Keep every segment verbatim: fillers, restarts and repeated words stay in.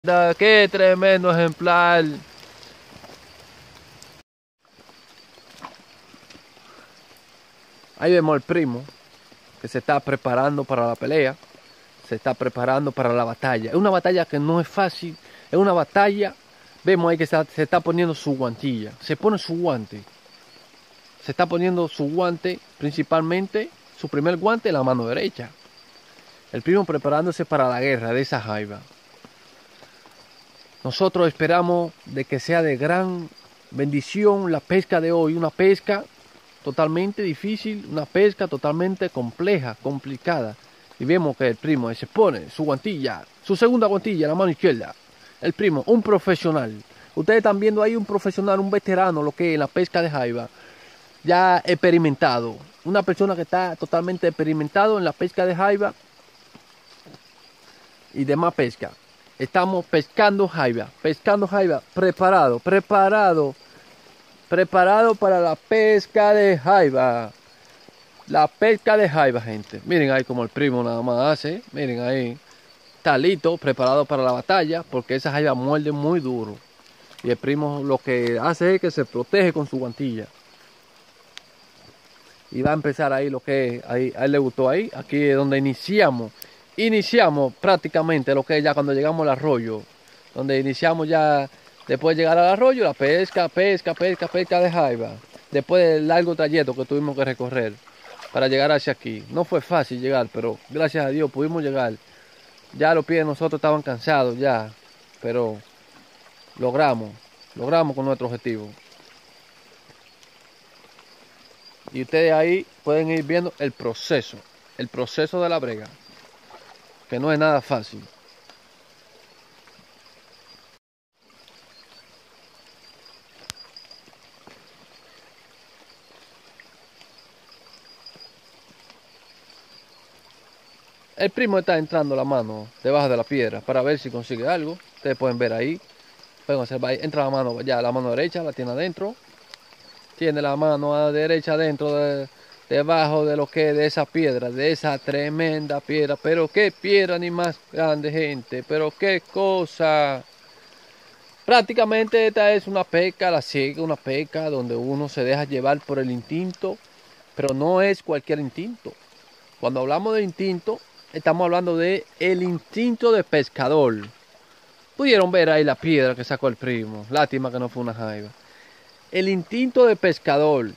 Da, ¡qué tremendo ejemplar! Ahí vemos al primo que se está preparando para la pelea, se está preparando para la batalla. Es una batalla que no es fácil, es una batalla. Vemos ahí que se, se está poniendo su guantilla, se pone su guante, se está poniendo su guante, principalmente su primer guante en la mano derecha. El primo preparándose para la guerra de esa jaiba. Nosotros esperamos de que sea de gran bendición la pesca de hoy, una pesca totalmente difícil, una pesca totalmente compleja, complicada. Y vemos que el primo se pone su guantilla, su segunda guantilla en la mano izquierda. El primo, un profesional. Ustedes están viendo ahí un profesional, un veterano, lo que es la pesca de jaiba. Ya experimentado. Una persona que está totalmente experimentado en la pesca de jaiba y demás pesca. Estamos pescando jaiba, pescando jaiba, preparado, preparado, preparado para la pesca de jaiba. La pesca de jaiba, gente. Miren ahí como el primo nada más hace, miren ahí. Está listo, preparado para la batalla, porque esa jaiba muerde muy duro. Y el primo lo que hace es que se protege con su guantilla. Y va a empezar ahí lo que es, ahí, a él le gustó ahí, aquí es donde iniciamos. Iniciamos prácticamente lo que es ya cuando llegamos al arroyo, donde iniciamos ya, después de llegar al arroyo, la pesca, pesca, pesca, pesca de jaiba. Después del largo trayecto que tuvimos que recorrer para llegar hacia aquí. No fue fácil llegar, pero gracias a Dios pudimos llegar. Ya los pies de nosotros estaban cansados ya, pero logramos, logramos con nuestro objetivo. Y ustedes ahí pueden ir viendo el proceso, el proceso de la brega, que no es nada fácil. El primo está entrando la mano debajo de la piedra para ver si consigue algo. Ustedes pueden ver ahí. Pueden observar ahí. Entra la mano, ya la mano derecha la tiene adentro. Tiene la mano a la derecha adentro de, debajo de lo que es de esa piedra, de esa tremenda piedra. Pero qué piedra ni más grande, gente. Pero qué cosa. Prácticamente esta es una pesca, la ciega, una pesca donde uno se deja llevar por el instinto. Pero no es cualquier instinto. Cuando hablamos de instinto, estamos hablando de el instinto de pescador. Pudieron ver ahí la piedra que sacó el primo. Lástima que no fue una jaiba. El instinto de pescador.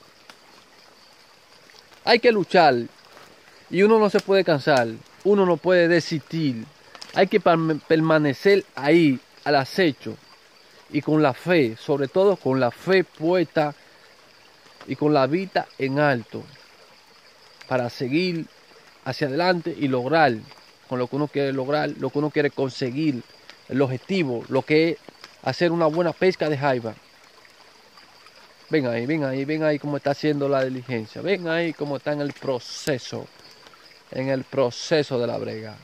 Hay que luchar. Y uno no se puede cansar. Uno no puede desistir. Hay que permanecer ahí, al acecho. Y con la fe, sobre todo con la fe puesta y con la vista en alto. Para seguir hacia adelante y lograr con lo que uno quiere lograr, lo que uno quiere conseguir, el objetivo, lo que es hacer una buena pesca de jaiba. Ven ahí, ven ahí, ven ahí cómo está haciendo la diligencia, ven ahí cómo está en el proceso, en el proceso de la brega.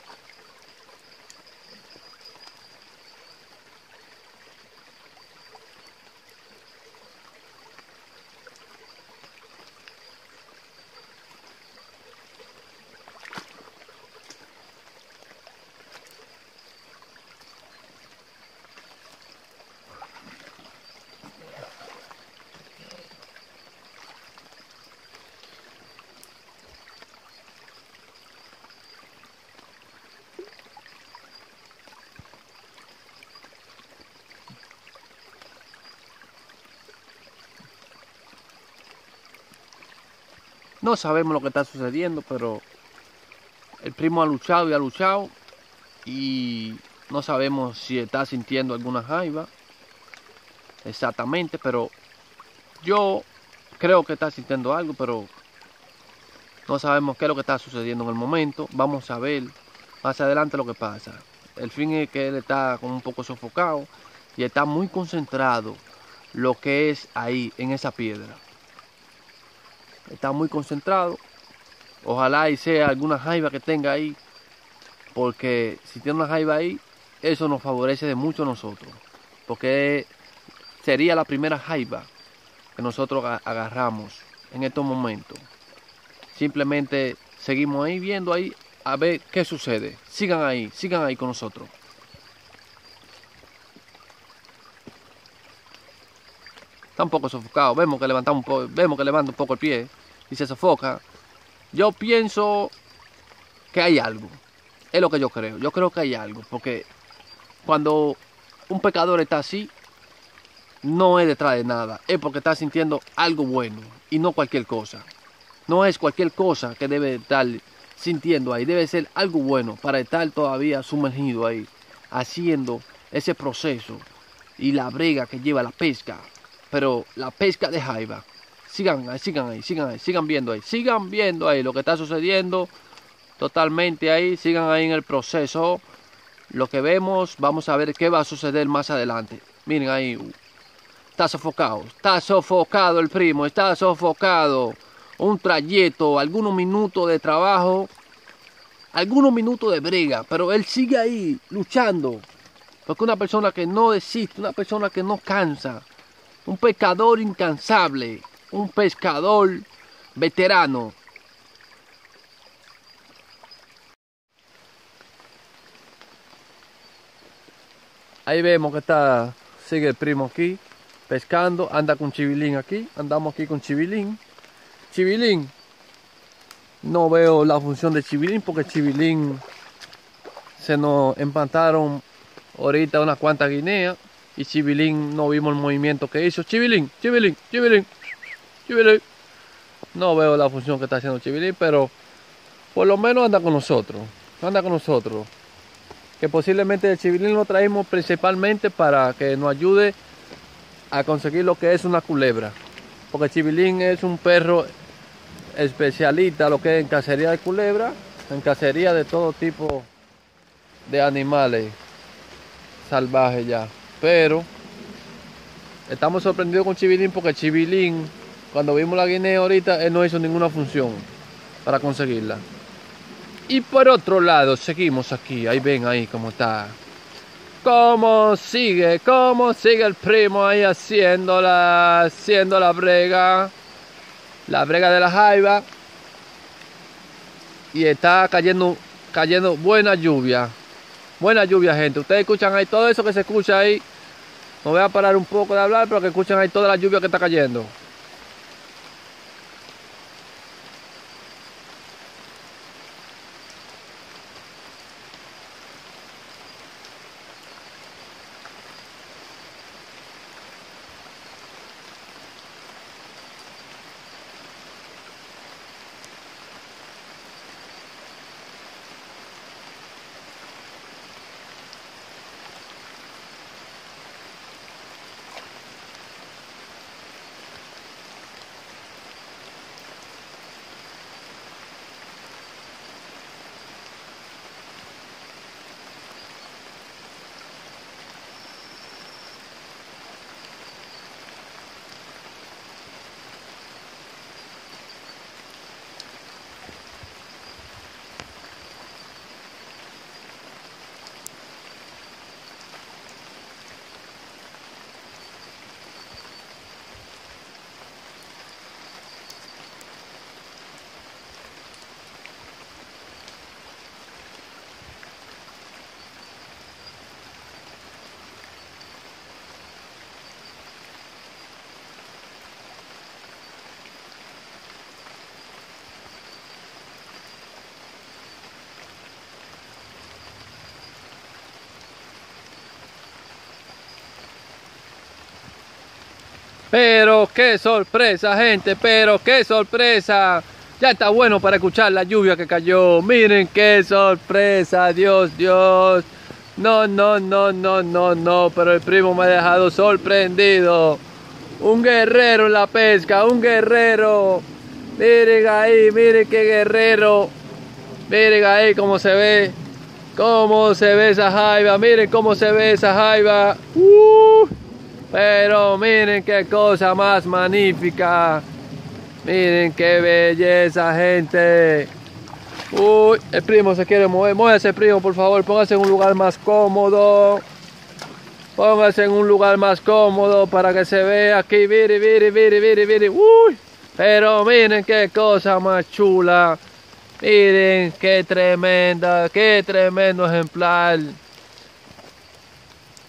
No sabemos lo que está sucediendo, pero el primo ha luchado y ha luchado y no sabemos si está sintiendo alguna jaiba exactamente, pero yo creo que está sintiendo algo, pero no sabemos qué es lo que está sucediendo en el momento. Vamos a ver más adelante lo que pasa. El fin es que él está como un poco sofocado y está muy concentrado lo que es ahí en esa piedra. Está muy concentrado. Ojalá y sea alguna jaiba que tenga ahí, porque si tiene una jaiba ahí, eso nos favorece de mucho a nosotros, porque sería la primera jaiba que nosotros agarramos en estos momentos. Simplemente seguimos ahí viendo ahí a ver qué sucede. Sigan ahí, sigan ahí con nosotros. está un poco sofocado. Vemos que levanta un poco, vemos que levanta un poco el pie y se sofoca. Yo pienso que hay algo. Es lo que yo creo. Yo creo que hay algo. Porque cuando un pecador está así, no es detrás de nada. Es porque está sintiendo algo bueno y no cualquier cosa. No es cualquier cosa que debe estar sintiendo ahí. Debe ser algo bueno para estar todavía sumergido ahí, haciendo ese proceso y la brega que lleva la pesca. Pero la pesca de jaiba. Sigan ahí, sigan ahí, sigan ahí, sigan viendo ahí. Sigan viendo ahí lo que está sucediendo. Totalmente ahí, sigan ahí en el proceso. Lo que vemos, vamos a ver qué va a suceder más adelante. Miren ahí, está sofocado, está sofocado el primo, está sofocado. Un trayecto, algunos minutos de trabajo, algunos minutos de brega, pero él sigue ahí luchando. Porque una persona que no desiste, una persona que no cansa, un pescador incansable, un pescador veterano. Ahí vemos que está, sigue el primo aquí, pescando, anda con Chivilín aquí, andamos aquí con Chivilín. Chivilín, no veo la función de Chivilín porque Chivilín se nos empantaron ahorita unas cuantas guineas y Chivilín no vimos el movimiento que hizo. Chivilín, Chivilín, Chivilín, Chivilín. No veo la función que está haciendo Chivilín, pero por lo menos anda con nosotros, anda con nosotros. Que posiblemente el Chivilín lo traímos principalmente para que nos ayude a conseguir lo que es una culebra. Porque Chivilín es un perro especialista lo que es en cacería de culebra, en cacería de todo tipo de animales salvajes ya. Pero estamos sorprendidos con Chivilín porque Chivilín, cuando vimos la guinea ahorita, él no hizo ninguna función para conseguirla. Y por otro lado, seguimos aquí, ahí ven ahí cómo está. Cómo sigue, cómo sigue el primo ahí haciendo la, haciendo la brega. La brega de la jaiba. Y está cayendo, cayendo buena lluvia. Buena lluvia, gente. Ustedes escuchan ahí todo eso que se escucha ahí. Me voy a parar un poco de hablar, pero que escuchan ahí toda la lluvia que está cayendo. Pero qué sorpresa, gente, pero qué sorpresa. Ya está bueno para escuchar la lluvia que cayó. Miren qué sorpresa, Dios, Dios. No, no, no, no, no, no, pero el primo me ha dejado sorprendido. Un guerrero en la pesca, un guerrero. Miren ahí, miren qué guerrero. Miren ahí cómo se ve. Cómo se ve esa jaiba, miren cómo se ve esa jaiba. Uh. Pero miren qué cosa más magnífica. Miren qué belleza, gente. Uy, el primo se quiere mover. Muévase, primo, por favor. Póngase en un lugar más cómodo. Póngase en un lugar más cómodo para que se vea aquí. Viri, viri, viri, viri, viri. Uy, pero miren qué cosa más chula. Miren qué tremenda, qué tremendo ejemplar.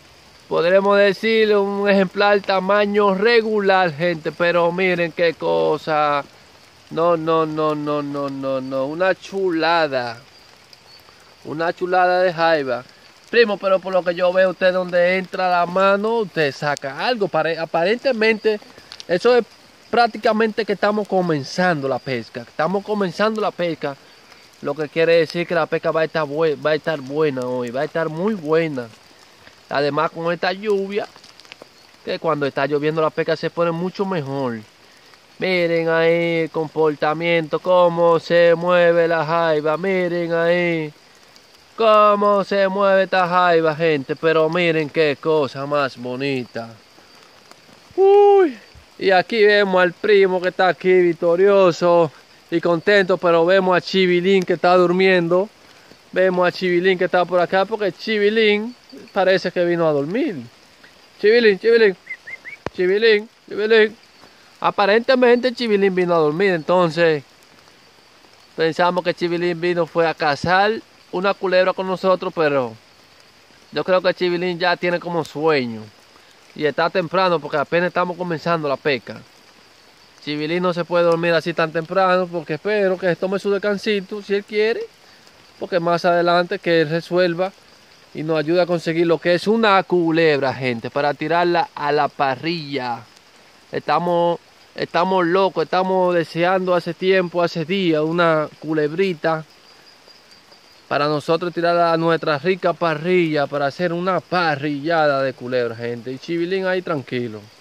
podremos decir un ejemplar tamaño regular, gente, pero miren qué cosa. No, no, no, no, no, no, no, una chulada. Una chulada de jaiba. Primo, pero por lo que yo veo, usted donde entra la mano, usted saca algo. Aparentemente, eso es prácticamente que estamos comenzando la pesca. Estamos comenzando la pesca. Lo que quiere decir que la pesca va a estar, va a estar buena hoy. Va a estar muy buena. Además, con esta lluvia, que cuando está lloviendo la pesca se pone mucho mejor. Miren ahí el comportamiento, cómo se mueve la jaiba. Miren ahí cómo se mueve esta jaiba, gente. Pero miren qué cosa más bonita. Uy. Y aquí vemos al primo que está aquí victorioso y contento. Pero vemos a Chivilín que está durmiendo. Vemos a Chivilín que está por acá porque Chivilín parece que vino a dormir. Chivilín, Chivilín, Chivilín, Chivilín. Aparentemente Chivilín vino a dormir, entonces pensamos que Chivilín vino fue a cazar una culebra con nosotros, pero yo creo que Chivilín ya tiene como sueño y está temprano porque apenas estamos comenzando la pesca. Chivilín no se puede dormir así tan temprano porque espero que tome su descansito si él quiere, porque más adelante que él resuelva y nos ayude a conseguir lo que es una culebra, gente, para tirarla a la parrilla. Estamos Estamos locos, estamos deseando hace tiempo, hace días, una culebrita para nosotros tirar a nuestra rica parrilla para hacer una parrillada de culebra, gente. Y Chivilín ahí tranquilo.